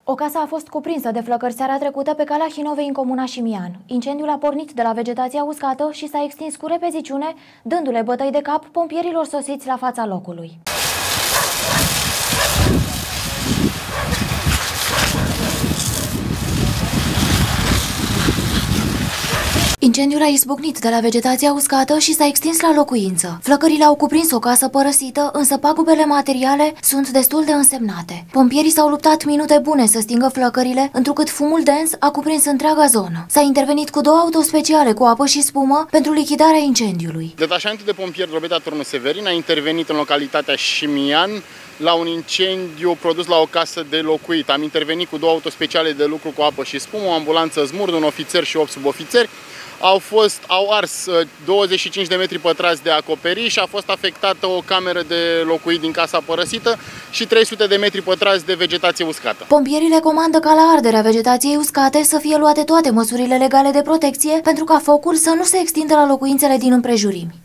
O casă a fost cuprinsă de flăcări seara trecută pe calea Hinovei în comuna Șimian. Incendiul a pornit de la vegetația uscată și s-a extins cu repeziciune, dându-le bătăi de cap pompierilor sosiți la fața locului. Incendiul a izbucnit de la vegetația uscată și s-a extins la locuință. Flăcările au cuprins o casă părăsită, însă pagubele materiale sunt destul de însemnate. Pompierii s-au luptat minute bune să stingă flăcările, întrucât fumul dens a cuprins întreaga zonă. S-a intervenit cu 2 autospeciale cu apă și spumă pentru lichidarea incendiului. Detașamentul de pompieri Drobeta Turnul Severin a intervenit în localitatea Șimian la un incendiu produs la o casă de locuit. Am intervenit cu 2 autospeciale de lucru cu apă și spumă, o ambulanță Smurd, un ofițer și 8 subofițeri. Au ars 25 de metri pătrați de acoperiș, a fost afectată o cameră de locuit din casa părăsită și 300 de metri pătrați de vegetație uscată. Pompierii recomandă ca la arderea vegetației uscate să fie luate toate măsurile legale de protecție pentru ca focul să nu se extindă la locuințele din împrejurimi.